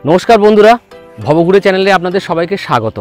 নমস্কার বন্ধুরা, ভবঘুরে চ্যানেলে আপনাদের সবাইকে স্বাগত।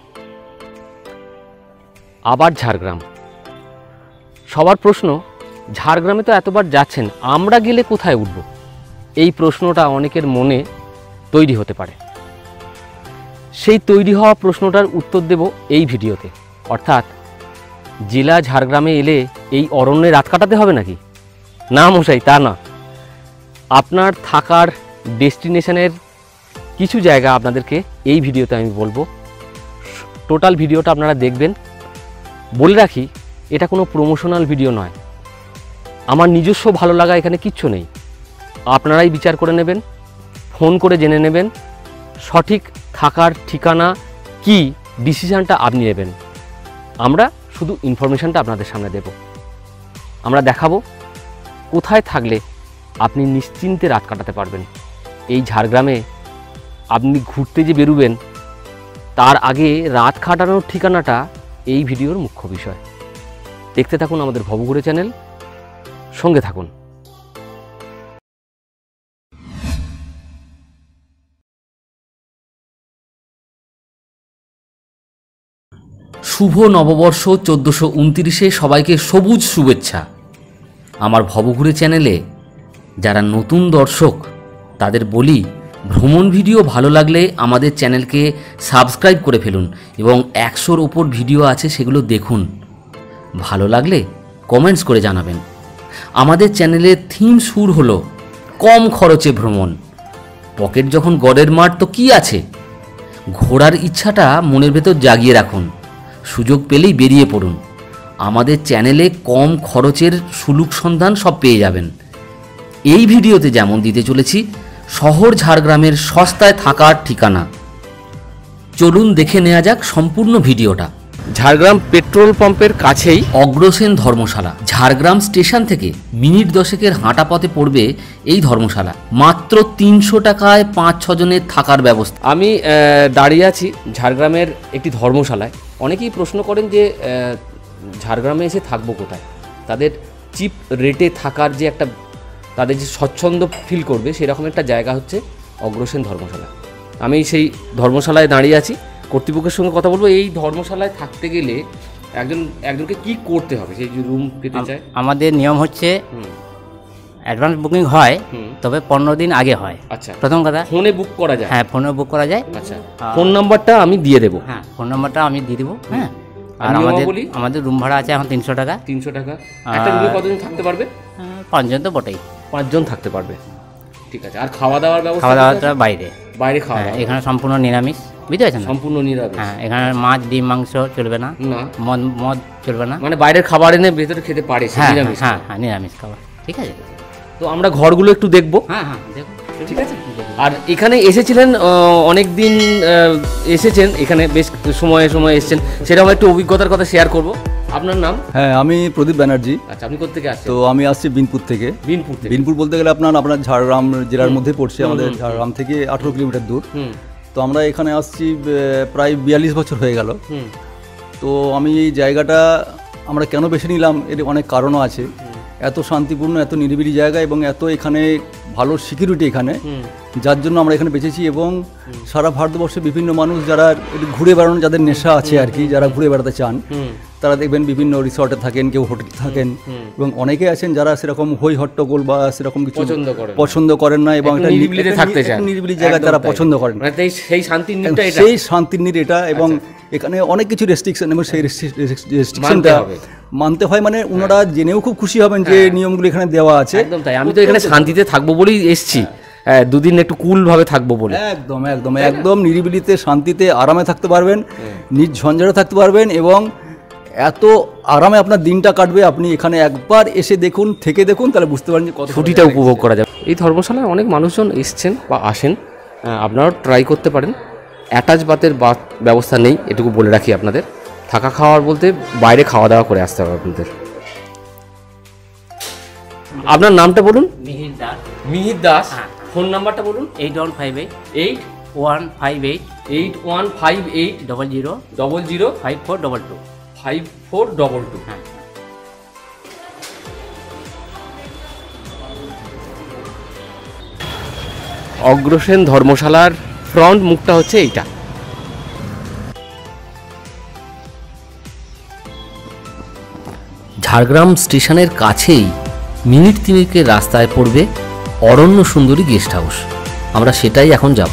আবার ঝাড়গ্রাম। সবার প্রশ্ন, ঝাড়গ্রামে তো এতবার যাচ্ছেন, আমরা গেলে কোথায় উঠব? এই প্রশ্নটা অনেকের মনে তৈরি হতে পারে। সেই তৈরি হওয়া প্রশ্নটার উত্তর দেব এই ভিডিওতে। অর্থাৎ জেলা ঝাড়গ্রামে এলে এই অরণ্যে রাত কাটাতে হবে নাকি? না মশাই, তা না। আপনার থাকার ডেস্টিনেশনের কিছু জায়গা আপনাদেরকে এই ভিডিওতে আমি বলবো। টোটাল ভিডিওটা আপনারা দেখবেন। বলে রাখি, এটা কোনো প্রমোশনাল ভিডিও নয়। আমার নিজস্ব ভালো লাগা এখানে কিচ্ছু নেই। আপনারাই বিচার করে নেবেন, ফোন করে জেনে নেবেন সঠিক থাকার ঠিকানা কি, ডিসিশানটা আপনি নেবেন। আমরা শুধু ইনফরমেশানটা আপনাদের সামনে দেব। আমরা দেখাবো কোথায় থাকলে আপনি নিশ্চিন্তে রাত কাটাতে পারবেন। এই ঝাড়গ্রামে আপনি ঘুরতে যে বেরোবেন, তার আগে রাত কাটানোর ঠিকানাটা এই ভিডিওর মুখ্য বিষয়। দেখতে থাকুন আমাদের ভবঘুরে চ্যানেল, সঙ্গে থাকুন। শুভ নববর্ষ 1429-এ সবাইকে সবুজ শুভেচ্ছা। আমার ভবঘুরে চ্যানেলে যারা নতুন দর্শক তাদের বলি, ভ্রমণ ভিডিও ভালো লাগলে আমাদের চ্যানেলকে সাবস্ক্রাইব করে ফেলুন এবং 100-র ওপর ভিডিও আছে, সেগুলো দেখুন। ভালো লাগলে কমেন্টস করে জানাবেন। আমাদের চ্যানেলের থিম সুর হলো কম খরচে ভ্রমণ। পকেট যখন গড়ের মাঠ, তো কি আছে? ঘোরার ইচ্ছাটা মনের ভেতর জাগিয়ে রাখুন, সুযোগ পেলেই বেরিয়ে পড়ুন। আমাদের চ্যানেলে কম খরচের সুলুক সন্ধান সব পেয়ে যাবেন। এই ভিডিওতে যেমন দিতে চলেছি শহর ঝাড়গ্রামের সস্তায় থাকার ঠিকানা। চলুন দেখে নেওয়া যাক সম্পূর্ণ ভিডিওটা। ঝাড়গ্রাম পেট্রোল পাম্পের কাছেই অগ্রসেন ধর্মশালা। ঝাড়গ্রাম স্টেশন থেকে মিনিট 10-এর হাঁটা পথে পড়বে এই ধর্মশালা। মাত্র 300 টাকায় 5-6 জনের থাকার ব্যবস্থা। আমি দাঁড়িয়ে আছি ঝাড়গ্রামের একটি ধর্মশালায়। অনেকেই প্রশ্ন করেন যে ঝাড়গ্রামে এসে থাকবো কোথায়। তাদের চিপ রেটে থাকার যে একটা, তাদের যে স্বচ্ছন্দ ফিল করবে, সেরকম একটা জায়গা হচ্ছে অগ্রসেন ধর্মশালা। আমি সেই ধর্মশালায় দাঁড়িয়ে আছি, কর্তৃপক্ষের সঙ্গে কথা বলবো। এই ধর্মশালায় থাকতে গেলে একজনকে কি করতে হবে? সেই যে রুম পেতে চায়, আমাদের নিয়ম হচ্ছে অ্যাডভান্স বুকিং হয়, তবে 15 দিন আগে হয়। আচ্ছা, প্রথম কথা ফোনে বুক করা যায়? হ্যাঁ, ফোনে বুক করা যায়। আচ্ছা, ফোন নাম্বারটা আমি দিয়ে দেবো। হ্যাঁ, ফোন নাম্বারটা আমি দিয়ে দেবো। হ্যাঁ, আর আমাদের রুম ভাড়া আছে এখন 300 টাকা। 300 টাকা। একটা রুমে কতজন থাকতে পারবে? 5 জন তো বটেই। 5 জন থাকতে পারবে, ঠিক আছে। আর খাওয়া দাওয়ার ব্যবস্থা? খাওয়া দাওয়াটা বাইরে খাওয়া দাওয়া এখানে সম্পূর্ণ নিরামিষ, বুঝতে পারছেন? সম্পূর্ণ নিরামিষ। হ্যাঁ, এখানে মাছ, ডিম, মাংস চলবে না, মদ চলবে না। মানে বাইরের খাবার এনে ভেতরে খেতে পারে? নিরামিষ। হ্যাঁ, নিরামিষ খাবার, ঠিক আছে। তো আমরা ঘরগুলো একটু দেখবো। হ্যাঁ, দেখুন, ঠিক আছে। আর এখানে এসেছিলেন, অনেক দিন এসেছেন, এখানে বেশ সময়ে এসেছেন, সেরকম একটু অভিজ্ঞতার কথা শেয়ার করব। আপনার নাম? হ্যাঁ, আমি প্রদীপ ব্যানার্জি। আচ্ছা, আপনি কোথা থেকে আসছেন? তো আমি আসছি বিনপুর থেকে। বিনপুর বলতে গেলে আপনার ঝাড়গ্রাম জেলার মধ্যে পড়ছে। আমাদের ঝাড়গ্রাম থেকে 18 কিলোমিটার দূর। তো আমরা এখানে আসছি প্রায় 42 বছর হয়ে গেল। তো আমি এই জায়গাটা আমরা কেন বেছে নিলাম, এর অনেক কারণও আছে। এত শান্তিপূর্ণ, এত নিরিবিলি জায়গা এবং এত এখানে ভালো সিকিউরিটি এখানে, যার জন্য আমরা এখানে বেঁচেছি। এবং সারা ভারতবর্ষে বিভিন্ন মানুষ যারা ঘুরে বেড়ানো, যাদের নেশা আছে আর কি, যারা ঘুরে বেড়াতে চান, তারা দেখবেন বিভিন্ন রিসর্টে থাকেন, কেউ হোটেলে থাকেন, এবং অনেকে আছেন যারা সেরকম হই হট্টগোল বা সেরকম কিছু পছন্দ করেন না, এবং একটা নিরিবিলি জায়গা তারা পছন্দ করেন। সেই শান্তির নীড় এটা। এবং এখানে অনেক কিছু রেস্ট্রিকশন, এবং সেই রেস্ট্রিকশনটা মানতে হয়। মানে ওনারা জেনেও খুব খুশি হবেন যে নিয়মগুলো এখানে দেওয়া আছে। একদম তাই। আমি তো এখানে শান্তিতে থাকবো বলেই এসেছি, দুদিন একটু কুল ভাবে থাকবো বলে। একদম নিরিবিলিতে, শান্তিতে, আরামে থাকতে পারবেন, নিজ ঝঞ্ঝাটে থাকতে পারবেন, এবং এত আরামে আপনার দিনটা কাটবে। আপনি এখানে একবার এসে দেখুন, থেকে দেখুন, তাহলে বুঝতে পারেন যে কত ছুটিটা উপভোগ করা যাবে। এই ধর্মশালায় অনেক মানুষজন এসছেন বা আসেন, আপনারাও ট্রাই করতে পারেন। অ্যাটাচ বাথের ব্যবস্থা নেই, এটুকু বলে রাখি আপনাদের। থাকা খাওয়ার বলতে বাইরে খাওয়া দাওয়া করে আসতে হবে আপনাদের। আপনার নামটা বলুন? মিহির দাস। ফোন নাম্বারটা বলুন? 8158 00 5422। 5422। হ্যাঁ। অগ্রসেন ধর্মশালার ফ্রন্ট মুখটা হচ্ছে এইটা। ঝাড়গ্রাম স্টেশনের কাছেই মিনিট 3 রাস্তায় পড়বে অরণ্য সুন্দরী গেস্ট হাউস। আমরা সেটাই এখন যাব।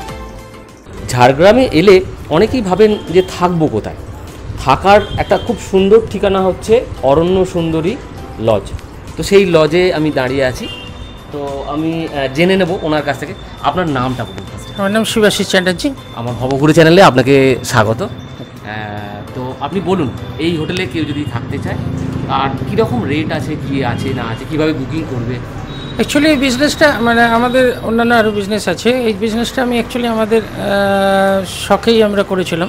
ঝাড়গ্রামে এলে অনেকেই ভাবেন যে থাকবো কোথায়। থাকার একটা খুব সুন্দর ঠিকানা হচ্ছে অরণ্য সুন্দরী লজ। তো সেই লজে আমি দাঁড়িয়ে আছি। তো আমি জেনে নেব ওনার কাছ থেকে। আপনার নামটা বলুন। আমার নাম শিবাশিস চ্যাটার্জি। আমার ভবঘুরে চ্যানেলে আপনাকে স্বাগত। তো আপনি বলুন, এই হোটেলে কেউ যদি থাকতে চায় আর কীরকম রেট আছে, কী আছে না আছে, কীভাবে বুকিং করবে? অ্যাকচুয়ালি এই বিজনেসটা মানে আমাদের অন্যান্য আরও বিজনেস আছে। এই বিজনেসটা আমি অ্যাকচুয়ালি আমাদের শখেই আমরা করেছিলাম।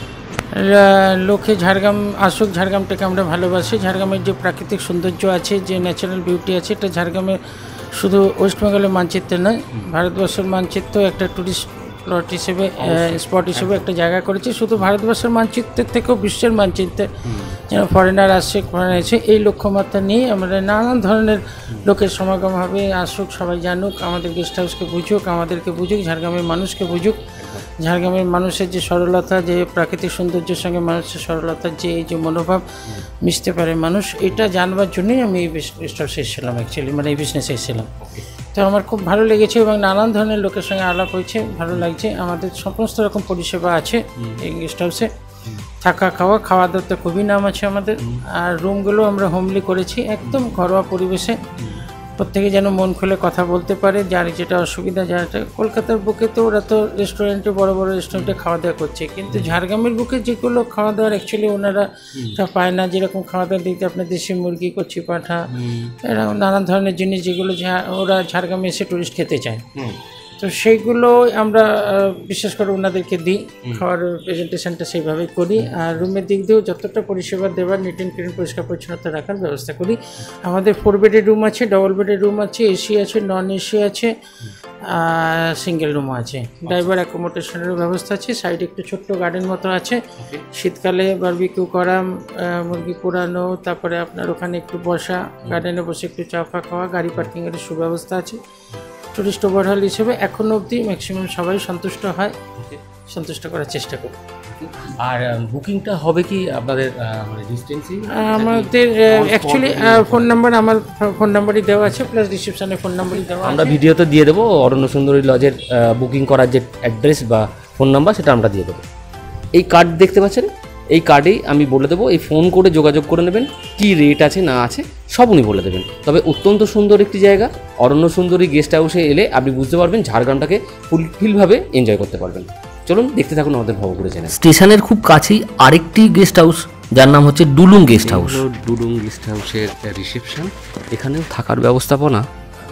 লোকে ঝাড়গ্রাম আসুক, ঝাড়গ্রামটাকে আমরা ভালোবাসি। ঝাড়গ্রামের যে প্রাকৃতিক সৌন্দর্য আছে, যে ন্যাচারাল বিউটি আছে, এটা ঝাড়গ্রামের শুধু ওয়েস্ট বেঙ্গলের মানচিত্রে নয়, ভারতবর্ষের মানচিত্র একটা টুরিস্ট প্লট হিসেবে স্পট হিসেবে একটা জায়গা করেছে। শুধু ভারতবর্ষের মানচিত্রের থেকেও বিশ্বের মানচিত্রে যেন ফরেনার আসছে, ফরেনার এসে এই লক্ষ্যমাত্রা নিয়ে আমরা নানান ধরনের লোকের সমাগম হবে। আসুক, সবাই জানুক, আমাদের গেস্ট হাউসকে বুঝুক, আমাদেরকে বুঝুক, ঝাড়গ্রামের মানুষকে বুঝুক। ঝাড়গ্রামের মানুষের যে সরলতা, যে প্রাকৃতিক সৌন্দর্যের সঙ্গে মানুষের সরলতার যে এই যে মনোভাব মিশতে পারে মানুষ, এটা জানবার জন্যই আমি এই গেস্ট হাউসে এসেছিলাম অ্যাকচুয়ালি, মানে এই বিজনেসে এসেছিলাম। তো আমার খুব ভালো লেগেছে এবং নানান ধরনের লোকের সঙ্গে আলাপ হয়েছে, ভালো লাগছে। আমাদের সমস্ত রকম পরিষেবা আছে এই গেস্ট হাউসে। থাকা খাওয়া, খাওয়া দাওয়ার তো খুবই নাম আছে আমাদের। আর রুমগুলো আমরা হোমলি করেছি, একদম ঘরোয়া পরিবেশে। প্রত্যেকে যেন মন খুলে কথা বলতে পারে, যার যেটা অসুবিধা, যারটা কলকাতার বুকে তো ওরা তো রেস্টুরেন্টে, বড় বড় রেস্টুরেন্টে খাওয়া দাওয়া করছে, কিন্তু ঝাড়গ্রামের বুকে যেগুলো খাওয়া দাওয়ার অ্যাকচুয়ালি ওনারা পায় না। যেরকম খাওয়া দাওয়া দিতে আপনার দেশি মুরগি, কচি পাঁঠা, এরকম নানান ধরনের জিনিস যেগুলো ওরা ঝাড়গ্রামে এসে টুরিস্ট খেতে চায়, তো সেইগুলো আমরা বিশেষ করে ওনাদেরকে দিই। খাওয়ার প্রেজেন্টেশনটা সেইভাবেই করি। আর রুমের দিক দিয়েও যতটা পরিষেবা দেওয়ার, নিট অ্যান্ড ক্লিন, পরিষ্কার পরিচ্ছন্নতা রাখার ব্যবস্থা করি। আমাদের 4 বেডের রুম আছে, ডবল বেডের রুম আছে, এসি আছে, নন এসি আছে, সিঙ্গেল রুমও আছে। ড্রাইভার অ্যাকোমোডেশনেরও ব্যবস্থা আছে। সাইডে একটু ছোট্ট গার্ডেন মতো আছে। শীতকালে বারবিকিউ করা, মুরগি পোড়ানো, তারপরে আপনার ওখানে একটু বসা, গার্ডেনে বসে একটু চা ফা খাওয়া, গাড়ি পার্কিংয়ের সুব্যবস্থা আছে। টুরিস্ট ওভারহল হিসেবে এখনও অবধি ম্যাক্সিমাম সবাই সন্তুষ্ট হয়, সন্তুষ্ট করার চেষ্টা করি। আর বুকিংটা হবে কি আপনাদের মানে ডিস্টেন্সই? আমাদের অ্যাকচুয়ালি ফোন নাম্বার, আমার ফোন নাম্বারই দেওয়া আছে, প্লাস রিসেপশনে ফোন নাম্বারই দেওয়া আছে। আমরা ভিডিওতে দিয়ে দেবো অরণ্য সুন্দরী লজের বুকিং করার যে অ্যাড্রেস বা ফোন নাম্বার, সেটা আমরা দিয়ে দেবো। এই কার্ড দেখতে পাচ্ছেন, এই কার্ডেই আমি বলে দেবো, এই ফোন করে যোগাযোগ করে নেবেন, কি রেট আছে না আছে সব উনি বলে দেবেন। তবে অত্যন্ত সুন্দর একটি জায়গা, অরণ্য সুন্দরী গেস্ট হাউসে এলে আপনি বুঝতে পারবেন ঝাড়গ্রামটাকে ফুলফিলভাবে এনজয় করতে পারবেন। চলুন দেখতে থাকুন আমাদের ভবঘুরে চ্যানেল। স্টেশনের খুব কাছেই আরেকটি গেস্ট হাউস, যার নাম হচ্ছে Dulung guest house. Dulung guest হাউসের রিসেপশন। এখানেও থাকার ব্যবস্থাপনা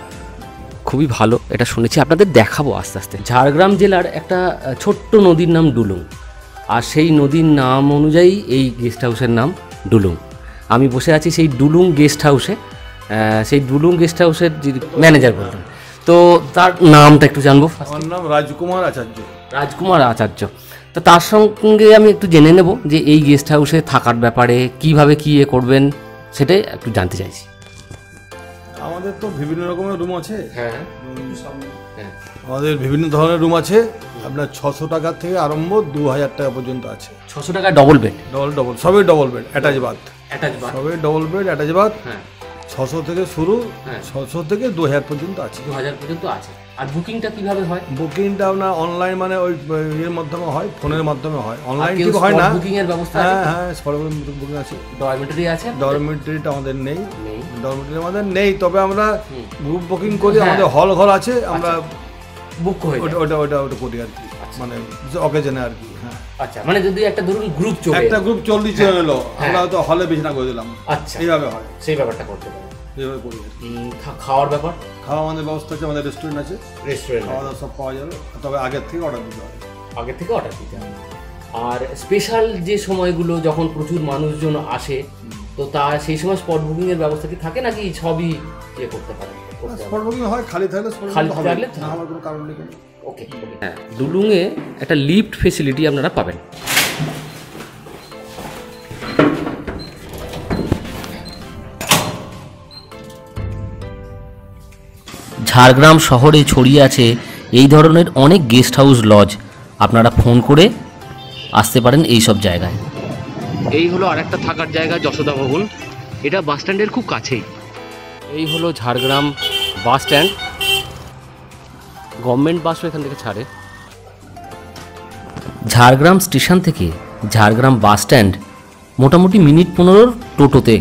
খুবই ভালো, এটা শুনেছি, আপনাদের দেখাবো আস্তে আস্তে। ঝাড়গ্রাম জেলার একটা ছোট্ট নদীর নাম ডুলুং, আর সেই নদীর নাম অনুযায়ী এই গেস্ট হাউসের নাম ডুলুং। আমি বসে আছি সেই ডুলুং গেস্ট হাউসে। সেই ডুলুং গেস্ট হাউসের যে ম্যানেজার বলতেন, তো তার নামটা একটু জানবো। আমার নাম রাজকুমার আচার্য। রাজকুমার আচার্য। তো তার সঙ্গে আমি একটু জেনে নেব যে এই গেস্ট হাউসে থাকার ব্যাপারে কিভাবে কী করবেন, সেটাই একটু জানতে চাইছি। আমাদের তো বিভিন্ন রকমের রুম আছে। হ্যাঁ, আমাদের বিভিন্ন ধরনের রুম আছে। আপনার 600 টাকা থেকে আরম্ভ 2000 টাকা পর্যন্ত আছে। 600 টাকা ডবল বেড? ডবল সবই double bed, attach bath. Attach bath? সবই ডবল বেড, অ্যাটাচ বাথ। হ্যাঁ, 600 থেকে শুরু, হ্যাঁ। 600 থেকে 2000 পর্যন্ত আছে। 2000 পর্যন্ত আছে। আর বুকিংটা কিভাবে হয়? বুকিংটা আপনার অনলাইন, মানে ওই এর মাধ্যমে হয়, ফোনের মাধ্যমে হয়, অনলাইন কেউ ঠিক হয় না। বুকিং এর ব্যবস্থা আছে? হ্যাঁ হ্যাঁ, স্পট বুকিং আছে। ডরমেটরি আছে? ডরমেটরিটা আমাদের নেই, নেই। ডরমেটরি আমাদের নেই, তবে আমরা গ্রুপ বুকিং করি। হ্যাঁ। আমাদের হল ঘর আছে, আমরা বুক হয়ে যায়? ওটা করি আর কি, মানে অকেজনে আর কি। হ্যাঁ, আচ্ছা, মানে যদি একটা ধরুন গ্রুপ চলে, একটা গ্রুপ 40 জন এলো, আমরা হয়তো হলে বিছানা করে দিলাম। আচ্ছা, এইভাবে হয়, সেই ব্যাপারটা করতে পারেন। এইভাবে করি। খাওয়ার ব্যাপার? খাওয়া আমাদের ব্যবস্থা আছে, আমাদের রেস্টুরেন্ট আছে, রেস্টুরেন্ট খাওয়া দাওয়া সব পাওয়া যাবে, তবে আগের থেকে অর্ডার দিতে হবে। আগে থেকে অর্ডার দিতে হবে। আর স্পেশাল যে সময়গুলো যখন প্রচুর মানুষজন আসে, তো তার সেই সময় স্পট বুকিং এর ব্যবস্থা কি থাকে, নাকি সবই করতে পারে? স্পট বুকিং হয়, খালি থাকলে খালি থাকলে না হওয়ার কোনো কারণ নেই। ওকে। হ্যাঁ, ডুলুংয়ে একটা লিফট ফেসিলিটি আপনারা পাবেন। ঝাড়গ্রাম শহরে ছড়িয়ে আছে এই ধরনের অনেক গেস্ট হাউস লজ আপনারা ফোন করে আসতে পারেন এই সব জায়গায়। এই হলো আরেকটা থাকার জায়গা যশোদা ভবন, এটা বাস স্ট্যান্ডের খুব কাছেই। এই হলো ঝাড়গ্রাম বাস স্ট্যান্ড, গভর্নমেন্ট বাসও এখান থেকে ছাড়ে। ঝাড়গ্রাম স্টেশন থেকে ঝাড়গ্রাম বাস স্ট্যান্ড মোটামুটি মিনিট 15 টোটোতে।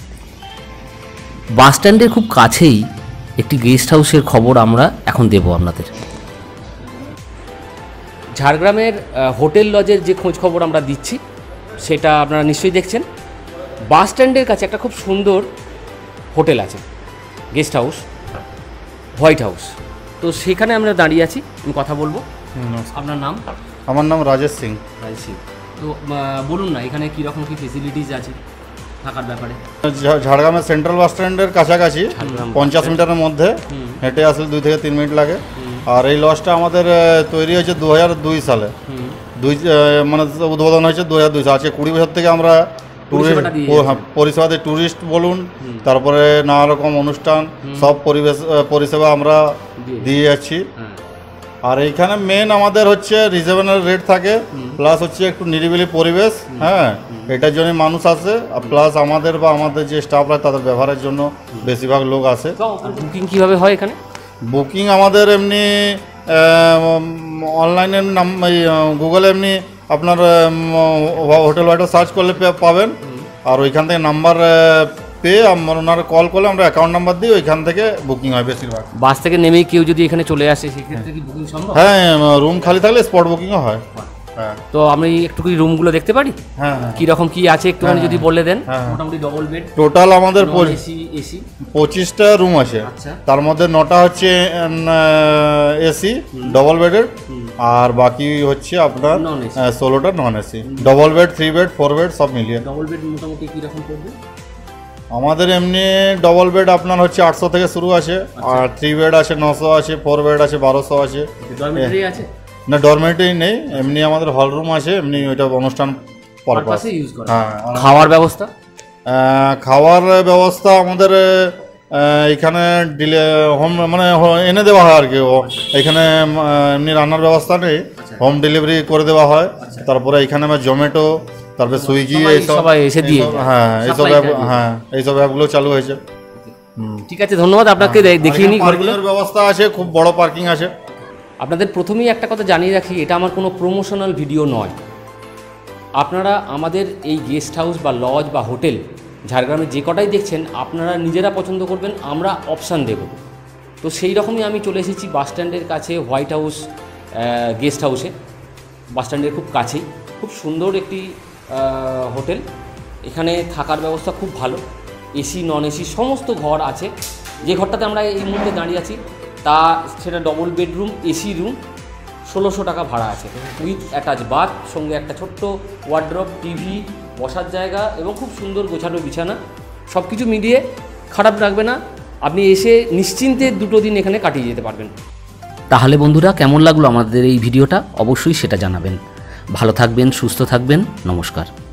বাস স্ট্যান্ডের খুব কাছেই একটি গেস্ট হাউসের খবর আমরা এখন দেব আপনাদের। ঝাড়গ্রামের হোটেল লজের যে খোঁজ খবর আমরা দিচ্ছি সেটা আপনারা নিশ্চয়ই দেখছেন। বাস স্ট্যান্ডের কাছে একটা খুব সুন্দর হোটেল আছে, গেস্ট হাউস, হোয়াইট হাউস। তো সেখানে আমরা দাঁড়িয়ে আছি, আমি কথা বলবো। আপনার নাম? আমার নাম রাজেশ সিং। তো বলুন না এখানে কীরকম কী ফেসিলিটিস আছে থাকার ব্যাপারে? ঝাড়গ্রামের সেন্ট্রাল বাস স্ট্যান্ডের কাছাকাছি, ঝাড়গ্রাম 50 মিটারের মধ্যে, হেঁটে আসলে 2 থেকে 3 মিনিট লাগে। আর এই লজটা আমাদের তৈরি হয়েছে 2002 সালে, মানে উদ্বোধন হয়েছে 2002 সালে। আজকে 20 বছর থেকে আমরা পরিষেবা দিই। ট্যুরিস্ট বলুন, তারপরে নানা রকম অনুষ্ঠান, সব পরিষেবা আমরা দিয়ে যাচ্ছি। আর এইখানে মেন আমাদের হচ্ছে রিজনেবল রেট থাকে, প্লাস হচ্ছে একটু নিরিবিলি পরিবেশ। হ্যাঁ, এটার জন্য মানুষ আসে, প্লাস আমাদের বা আমাদের যে স্টাফরা তাদের ব্যবহারের জন্য বেশিরভাগ লোক আসে। বুকিং কীভাবে হয় এখানে? বুকিং আমাদের এমনি অনলাইনে গুগলে এমনি আপনার হোটেল ওয়াইটা সার্চ করলে পাবেন। আর ওইখান থেকে নাম্বার পেয়ে ওনারা কল করলে আমরা অ্যাকাউন্ট নাম্বার দিই, ওইখান থেকে বুকিং হয় বেশিরভাগ। বাস থেকে নেমেই কেউ যদি এখানে চলে আসে সেক্ষেত্রে কি বুকিং সম্ভব? হ্যাঁ, রুম খালি থাকলে স্পট বুকিংও হয়। হ্যাঁ, তো আমি একটু কি রুমগুলো দেখতে পারি? হ্যাঁ, হ্যাঁ। কীরকম কী আছে একটুখানি যদি বলে দেন। হ্যাঁ। মোটামুটি ডবল বেড, টোটাল আমাদের এসি 25টা রুম আছে। আচ্ছা। তার মধ্যে 9টা হচ্ছে এসি ডবল বেডের, আর বাকি হচ্ছে আপনার Non AC। 16টা non AC. Double bed, 3 bed, 4 bed সব মিলিয়ে ডবল বেড মোটামুটি কীরকম পড়বে? আমাদের এমনি ডবল বেড আপনার হচ্ছে 800 থেকে শুরু আছে, আর 3 বেড আছে 900 আছে, 4 বেড আছে 1200 আছে। ডরমেটরি আছে? না, ডরমেটরি নেই, এমনি আমাদের হল রুম আছে, এমনি ওইটা অনুষ্ঠান পারপাস। পারপাসে ইউজ করা। হ্যাঁ। খাওয়ার ব্যবস্থা? খাওয়ার ব্যবস্থা আমাদের এখানে হোম মানে এনে দেওয়া হয় আর কি। এখানে এমনি রান্নার ব্যবস্থা নেই, হোম ডেলিভারি করে দেওয়া হয়। তারপরে এখানে আমার জোম্যাটো, তারপরে সুইগি, সবাই এসে দিয়ে হ্যাঁ এইসব অ্যাপগুলো চালু হয়েছে। ঠিক আছে, ধন্যবাদ আপনাকে। দেখিয়ে নিই ঘরগুলো। পার্কিংয়ের ব্যবস্থা আছে, খুব বড় পার্কিং আছে। আপনাদের প্রথমেই একটা কথা জানিয়ে রাখি, এটা আমার কোনো প্রমোশনাল ভিডিও নয়। আপনারা আমাদের এই গেস্ট হাউস বা লজ বা হোটেল ঝাড়গ্রামে যে কটাই দেখছেন আপনারা নিজেরা পছন্দ করবেন, আমরা অপশান দেব। তো সেই রকমই আমি চলে এসেছি বাস স্ট্যান্ডের কাছে হোয়াইট হাউস গেস্ট হাউসে। বাস স্ট্যান্ডের খুব কাছেই, খুব সুন্দর একটি হোটেল। এখানে থাকার ব্যবস্থা খুব ভালো, এসি নন এসি সমস্ত ঘর আছে। যে ঘরটাতে আমরা এই মুহূর্তে দাঁড়িয়ে আছি সেটা ডবল বেডরুম, এসি রুম, 1600 টাকা ভাড়া আছে, উইথ অ্যাটাচ বাথ, সঙ্গে একটা ছোট্ট ওয়ার্ড্রপ, টিভি, বসার জায়গা এবং খুব সুন্দর গোছানো বিছানা। সব কিছু মিলিয়ে খারাপ লাগবে না, আপনি এসে নিশ্চিন্তে 2 দিন এখানে কাটিয়ে যেতে পারবেন। তাহলে বন্ধুরা, কেমন লাগলো আমাদের এই ভিডিওটা অবশ্যই সেটা জানাবেন। ভালো থাকবেন, সুস্থ থাকবেন, নমস্কার।